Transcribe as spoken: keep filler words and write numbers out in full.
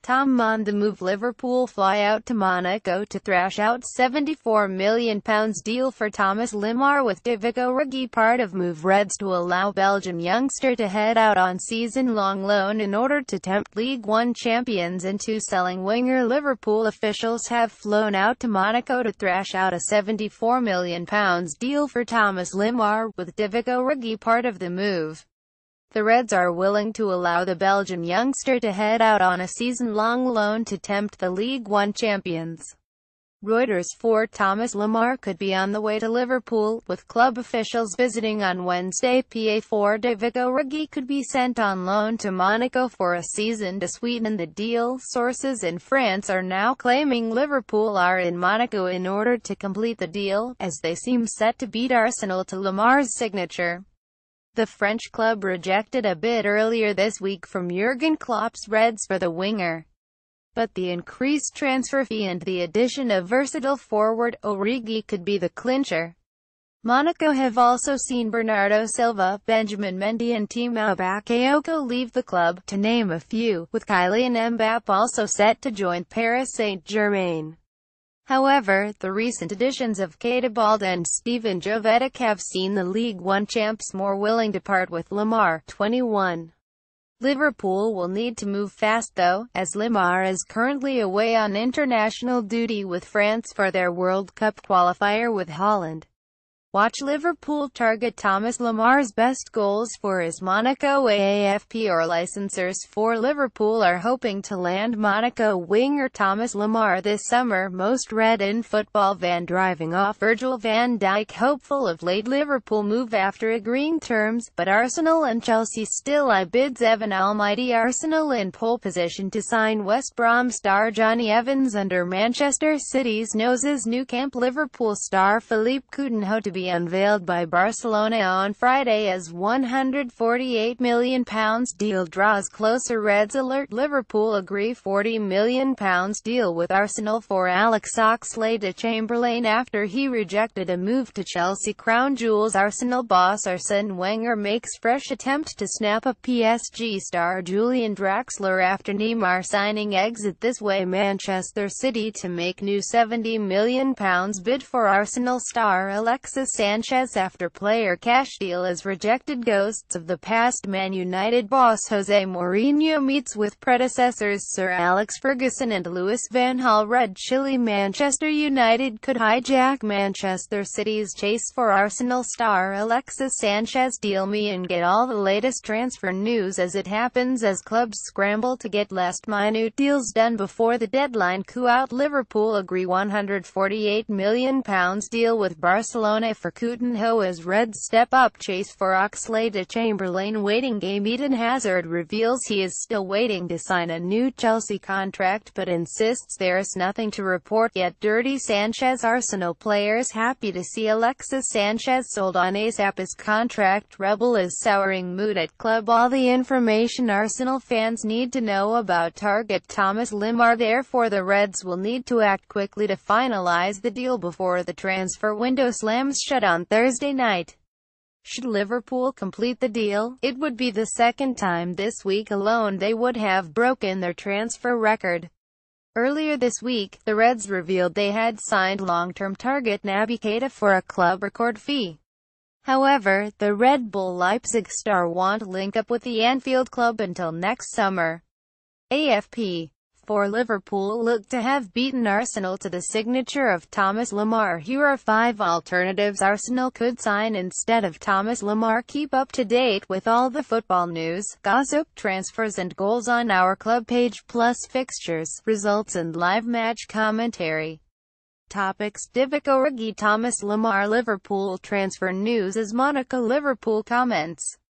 Tom on the move. Liverpool fly out to Monaco to thrash out seventy-four million pounds deal for Thomas Lemar, with Divock Origi part of move. Reds to allow Belgian youngster to head out on season-long loan in order to tempt Ligue one champions into selling winger. Liverpool officials have flown out to Monaco to thrash out a seventy-four million pounds deal for Thomas Lemar, with Divock Origi part of the move. The Reds are willing to allow the Belgian youngster to head out on a season-long loan to tempt the Ligue one champions. Reuters for Thomas Lemar could be on the way to Liverpool, with club officials visiting on Wednesday. P A four Divock Origi could be sent on loan to Monaco for a season to sweeten the deal. Sources in France are now claiming Liverpool are in Monaco in order to complete the deal, as they seem set to beat Arsenal to Lemar's signature. The French club rejected a bid earlier this week from Jurgen Klopp's Reds for the winger. But the increased transfer fee and the addition of versatile forward Origi could be the clincher. Monaco have also seen Bernardo Silva, Benjamin Mendy and Timo Bakayoko leave the club, to name a few, with Kylian Mbappé also set to join Paris Saint-Germain. However, the recent additions of Keita Balde and Steven Jovetic have seen the Ligue one champs more willing to part with Lemar, twenty-one. Liverpool will need to move fast though, as Lemar is currently away on international duty with France for their World Cup qualifier with Holland. Watch Liverpool target Thomas Lemar's best goals for his Monaco A F P or licensors for Liverpool are hoping to land Monaco winger Thomas Lemar this summer. Most Red in football van driving off Virgil van Dijk hopeful of late Liverpool move after agreeing terms, but Arsenal and Chelsea still eye bids. Evan Almighty. Arsenal in pole position to sign West Brom star Johnny Evans under Manchester City's noses. New camp. Liverpool star Philippe Coutinho to be unveiled by Barcelona on Friday as one hundred forty-eight million pounds deal draws closer. Reds alert. Liverpool agree forty million pounds deal with Arsenal for Alex Oxlade-Chamberlain after he rejected a move to Chelsea. Crown jewels. Arsenal boss Arsene Wenger makes fresh attempt to snap up P S G star Julian Draxler after Neymar signing exit. This way Manchester City to make new seventy million pounds bid for Arsenal star Alexis Sanchez after player cash deal is rejected. Ghosts of the past. Man United boss Jose Mourinho meets with predecessors Sir Alex Ferguson and Louis van Gaal. Red Chilli. Manchester United could hijack Manchester City's chase for Arsenal star Alexis Sanchez deal. Me and get all the latest transfer news as it happens as clubs scramble to get last minute deals done before the deadline. Coup out. Liverpool agree one hundred forty-eight million pounds deal with Barcelona for Coutinho as Reds step up chase for Oxlade-Chamberlain waiting game. Eden Hazard reveals he is still waiting to sign a new Chelsea contract but insists there's nothing to report yet. Dirty Sanchez. Arsenal players happy to see Alexis Sanchez sold on ASAP as contract rebel is souring mood at club. All the information Arsenal fans need to know about target Thomas Lemar, therefore the Reds will need to act quickly to finalize the deal before the transfer window slams shut on Thursday night. Should Liverpool complete the deal, it would be the second time this week alone they would have broken their transfer record. Earlier this week, the Reds revealed they had signed long-term target Naby Keita for a club record fee. However, the Red Bull Leipzig star won't link up with the Anfield club until next summer. A F P for Liverpool look to have beaten Arsenal to the signature of Thomas Lemar. Here are five alternatives Arsenal could sign instead of Thomas Lemar. Keep up to date with all the football news, gossip, transfers and goals on our club page, plus fixtures, results and live match commentary. Topics: Divock Origi, Thomas Lemar, Liverpool transfer news as Monaco. Liverpool comments.